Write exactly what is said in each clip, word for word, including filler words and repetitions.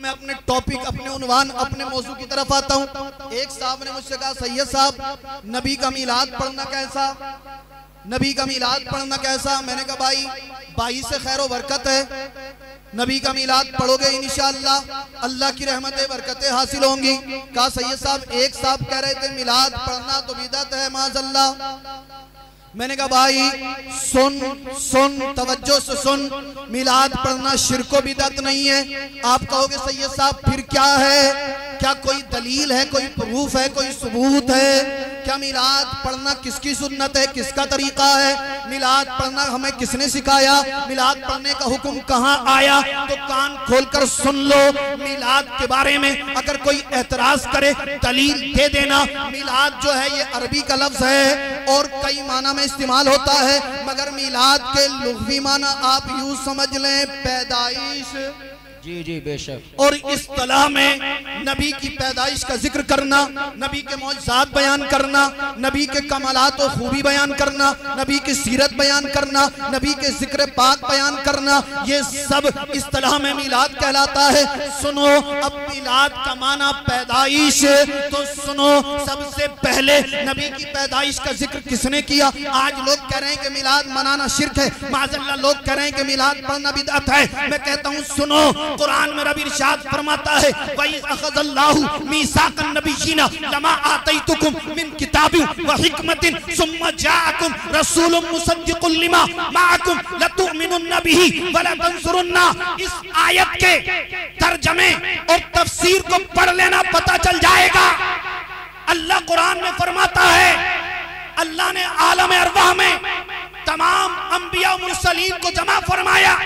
मैं अपने टॉपिक, अपने उन्वान, अपने मौजू की तरफ आता हूँ। एक साहब ने मुझसे कहा, सैयद साहब नबी का मीलाद पढ़ना कैसा, नबी का मीलाद पढ़ना कैसा। मैंने कहा भाई भाई से खैर व बरकत है, नबी का मीलाद पढ़ोगे इंशाअल्लाह अल्लाह की रहमतें बरकतें हासिल होंगी। कहा सैयद साहब एक साहब कह रहे थे मीलाद पढ़ना तो बिदअत है माज़अल्लाह। मैंने कहा भाई सुन सुन तवज्जो से सुन, मिलाद पढ़ना शिर्क व बिदअत नहीं है। आप कहोगे सैयद साहब फिर क्या है, क्या कोई दलील है, कोई प्रूफ है, कोई सबूत है? क्या मिलाद पढ़ना किसकी सुन्नत है, किसका तरीका है, मिलाद पढ़ना हमें किसने सिखाया, मिलाद पढ़ने का हुक्म कहाँ आया? तो कान खोलकर सुन लो। मिलाद के बारे में अगर कोई एतराज करे दलील दे देना। मिलाद जो है ये अरबी का लफ्ज है और कई माना में इस्तेमाल होता है, मगर मिलाद के लुग़वी माना आप यूं समझ लें पैदाइश। जी जी बेशक। और इस्तिलाह में नबी की पैदाइश का जिक्र करना, नबी के मौजज़ात बयान करना, नबी के कमालात और खूबी बयान करना, नबी की सीरत बयान करना, नबी के जिक्र पाक बयान करना, ये सब इस्तिलाह में मिलाद कहलाता है। सुनो अब मिलाद का माना पैदाइश, तो सुनो सबसे पहले नबी की पैदाइश का जिक्र किसने किया? आज लोग कह रहे हैं कि मिलाद मनाना शिर्क है, माज़अल्लाह लोग कह रहे हैं कि मिलाद पढ़ना बिदअत है। मैं कहता हूँ सुनो, कुरान में रब इरशाद फरमाता है वइज़ अख़ज़ल्लाहु मीसाक़न नबिय्यीना लमा आतैतुकुम मिन किताबिन व हिकमतिन सुम्मा जाअकुम रसूलुम मुसद्दिक़ुन लिमा माअकुम लतुमिनुन्न बिही व लतंसुरुन्ना। इस आयत के तर्जमे और तफसीर को पढ़ लेना, पता चल जाएगा। अल्लाह कुरान में फरमाता है, अल्लाह ने आलम अरवाह में तमाम अंबिया मुरसलीन को जमा फरमाया,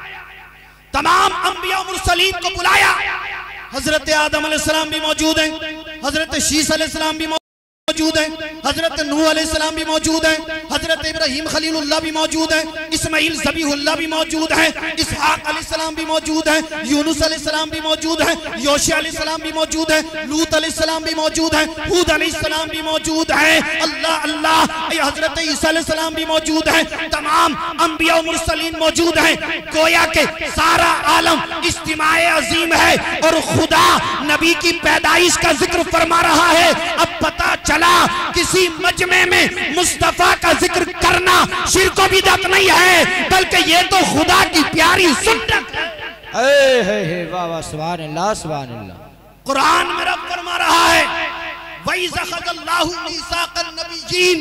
तमाम अंबिया मुरसलीन को बुलाया। हजरत आदम अलैहिस्सलाम भी मौजूद हैं, हजरत शीस अलैहिस्सलाम भी मौजूद है, हजरत नूह अलैहिस्सलाम भी मौजूद है, हजरत इब्राहीम खलीलुल्लाह भी मौजूद है, इस्माइल ज़बीहुल्लाह भी मौजूद है, इसहाक अलैहिस्सलाम भी मौजूद है, यूनुस अलैहिस्सलाम भी मौजूद है, योशिया अलैहिस्सलाम भी मौजूद है, लूत अलैहिस्सलाम भी मौजूद है, हूद अलैहिस्सलाम भी मौजूद है। अल्लाह अल्लाह, हजरत ईसा अलैहिस्सलाम भी मौजूद है, तमाम अंबिया मुरसलीन मौजूद हैं। गोया के सारा आलम इज्तिमाए अजीम है और खुदा नबी की पैदाइश का जिक्र फरमा रहा है। अब पता चला किसी मजमे में मुस्तफा का जिक्र करना शिर्क व बिदअत नहीं है, बल्कि ये तो खुदा की प्यारी सुन्नत है। वाह वाह सुभान अल्लाह सुभान अल्लाह। कुरान में रब फरमा रहा है वइज़ अख़ज़ल्लाहु मीसाक़न नबिय्यीन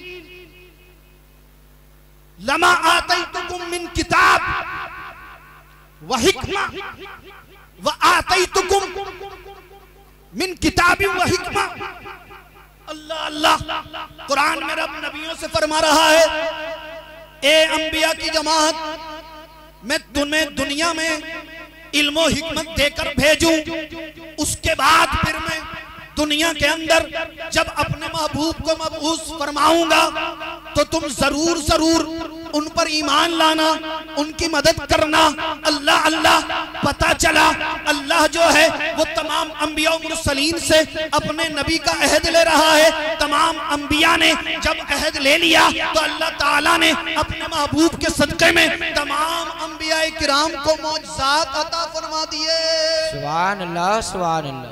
लमा आतैतुकुम मिन किताब व हिकमा व आतैतुकुम मिन किताबिन व हिकमा। अल्लाह अल्लाह, कुरान में रब नबियों से फरमा रहा है, ए अंबिया की जमात, मैं तुम्हें दुनिया में इल्म और हिकमत देकर भेजूं, उसके बाद फिर मैं दुनिया के अंदर जब अपने महबूब को मबऊस फरमाऊंगा तो तुम जरूर जरूर उन पर ईमान लाना, उनकी मदद करना। अल्लाह अल्लाह, पता चला अल्लाह जो है वो तमाम अंबिया और मुरसलीन से अपने नबी का अहद ले रहा है। तमाम अंबिया ने जब अहद ले लिया तो अल्लाह ताला ने अपने महबूब के सदक़े में तमाम अंबिया किराम को मौजज़ात अता फरमा दिए। सुभान अल्लाह सुभान अल्लाह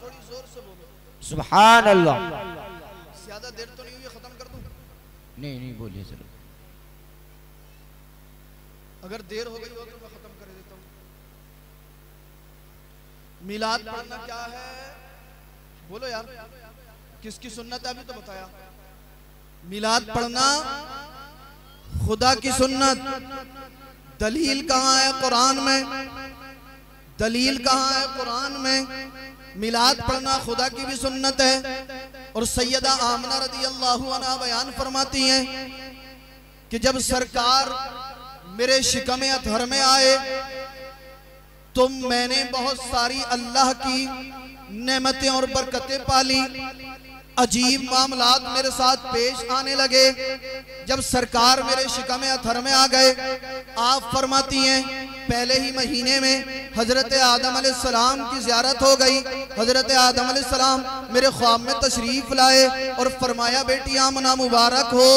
सुभान अल्लाह। ज्यादा देर तो नहीं हुई, खत्म कर दूं? नहीं नहीं बोलिए चलो। अगर देर हो गई हो तो मैं खत्म कर देता हूँ। मिलाद पढ़ना क्या है बोलो यार, किसकी सुन्नत है अभी तो बताया। मिलाद पढ़ना खुदा की सुन्नत। दलील कहाँ है कुरान में? दलील कहाँ है कुरान में? मिलाद पढ़ना खुदा की भी सुन्नत है। और सैयदा आमना रज़ी अल्लाहु अन्हा बयान फरमाती हैं कि जब सरकार मेरे शिकमे अतहर में आए तो मैंने बहुत सारी अल्लाह की नेमतें और बरकतें पाली। अजीब मामलात मेरे साथ पेश आने लगे। जब सरकार मेरे शिकमे अतहर में आ गए, आप फरमाती हैं पहले ही महीने में हजरत आदम अलैहिस्सलाम की ज़ियारत हो गई। हजरत आदम अलैहिस्सलाम मेरे ख्वाब में तशरीफ लाए और फरमाया बेटी आमना मुबारक हो,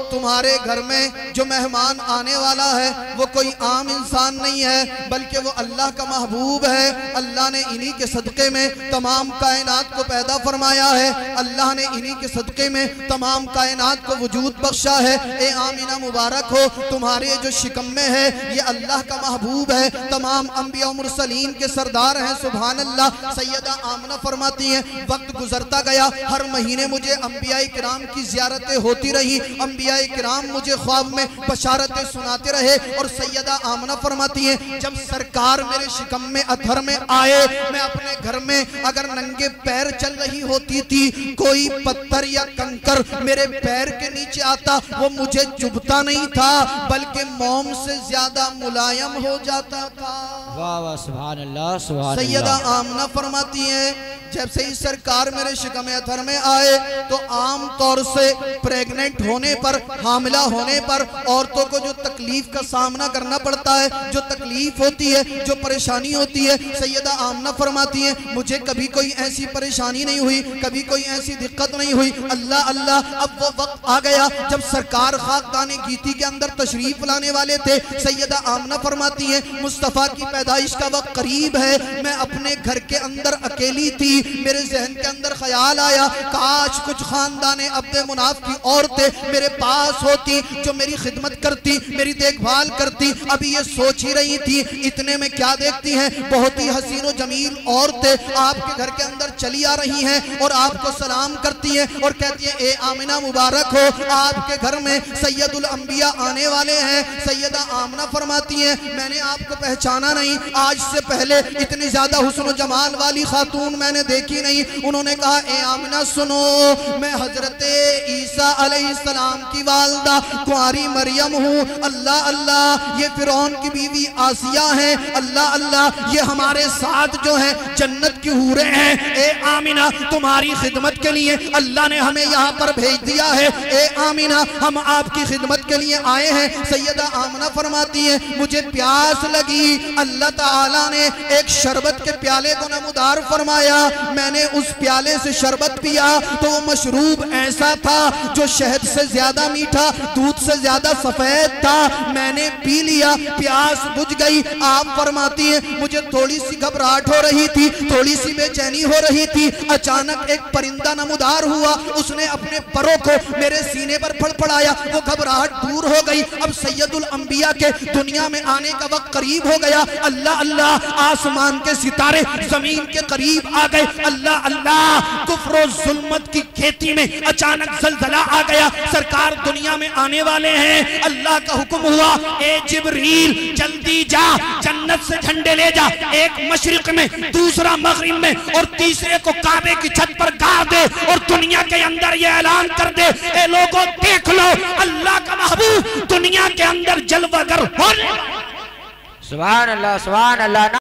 तुम्हारे घर में जो मेहमान आने वाला है वो कोई आम इंसान नहीं है, बल्कि वो अल्लाह का महबूब है। अल्लाह ने इन्हीं के सदक़े में तमाम कायनात को पैदा फरमाया है, अल्लाह ने इन्हीं के सदक़े में तमाम कायनात को वजूद बख्शा है। ए आमिना मुबारक हो, तुम्हारे जो शिकम में है ये अल्लाह का महबूब है, तमाम अंबिया मुरसलीन के सरदार हैं। सुभान अल्लाह। सैयदा आमना फरमाती हैं, वक्त गुजरता गया, हर महीने मुझे अंबिया किराम की ज़ियारतें होती रही, अंबिया किराम मुझे ख्वाब में बशारतें सुनाते रहे। और सैयदा आमना फरमाती हैं, जब सरकार मेरे शिकम में अथर में आए, मैं अपने घर में अगर नंगे पैर चल रही होती थी, कोई पत्थर या कंकर मेरे पैर के नीचे आता, वो मुझे चुभता नहीं था, बल्कि मोम से ज्यादा मुलायम हो जाता था। वाह वाह, सुभान अल्लाह, सुभान अल्लाह। सैयदा आमना फरमाती हैं, जब से ही सरकार मेरे शिकम अथर में आए तो आम तौर से प्रेग्नेंट होने पर, हामिला होने पर औरतों को जो तकलीफ का सामना करना पड़ता है, जो तकलीफ होती है, जो परेशानी होती है, सैयदा आमना फरमाती हैं, मुझे कभी कोई ऐसी परेशानी नहीं हुई, कभी कोई ऐसी दिक्कत नहीं हुई। अल्लाह अल्लाह। अब वो वक्त आ गया जब सरकार खाकदाने गीती के अंदर तशरीफ लाने वाले थे। सैयदा आमना फरमाती हैं, मुस्तफ़ा की पैदाइश का वक्त करीब है, मैं अपने घर के अंदर अकेली थी, मेरे जहन के अंदर ख्याल आया, काश कुछ खानदाने अब्दे मुनाफ की औरतें मेरे पास होती जो मेरी खिदमत करती, मेरी देखभाल करती। अभी ये सोच ही रही थी, इतने में क्या देखती हैं, बहुत ही हसीन व जमील औरतें आपके घर के अंदर चली आ रही हैं और आपको सलाम करती हैं और कहती हैं, ए आमिना मुबारक हो, आपके घर में सैयदुल अंबिया आने वाले हैं। सैयदा आमना फरमाती हैं, मैंने आपको पहचाना नहीं, आज से पहले इतनी ज्यादा हुस्न जमाल वाली खातून मैंने देखी नहीं। उन्होंने कहा, ए आमिना सुनो, मैं हजरत ईसा अलैहिस्सलाम की वालदा कुंवारी मरियम हूँ। अल्लाह अल्लाह, ये फिरौन की बीवी आसिया है। अल्लाह अल्लाह, ये हमारे साथ जो है जन्नत की हूरें हैं। ए आमिना, तुम्हारी खिदमत के लिए अल्लाह ने हमें यहाँ पर भेज दिया है। ए आमिना, हम आपकी खिदमत के लिए आए हैं। सैयदा आमना फरमाती है, मुझे प्यास लगी, अल्लाह ताला ने एक शरबत के प्याले को नमूदार फरमाया, मैंने उस प्याले से शरबत पिया तो वो मशरूब ऐसा था जो शहद से ज्यादा मीठा, दूध से ज्यादा सफेद था। मैंने पी लिया, प्यास बुझ गई। आप फरमाती है, मुझे थोड़ी सी घबराहट हो रही थी, थोड़ी सी बेचैनी हो रही थी। अचानक एक परिंदा नमूदार हुआ, उसने अपने परों को मेरे सीने पर फड़फड़ाया, वो घबराहट दूर हो गई। अब सैयदुल अंबिया के दुनिया में आने का वक्त करीब हो गया। अल्लाह अल्लाह, आसमान के सितारे जमीन के करीब आ गए। अल्लाह अल्लाह, कुफ्र और जुल्मत की खेती में अचानक जलजला आ गया, सरकार दुनिया में आने वाले हैं। अल्लाह का हुक्म हुआ, ए जिब्रील जल्दी जा, जन्नत से झंडे ले जा, एक मशरिक में, दूसरा मगरिब में और तीसरे को काबे की छत पर गाड़ दे और दुनिया के अंदर ये ऐलान कर दे, ए लोगों देख लो, अल्लाह का महबूब दुनिया के अंदर जलवागर होने। सुभान अल्लाह, सुभान अल्लाह।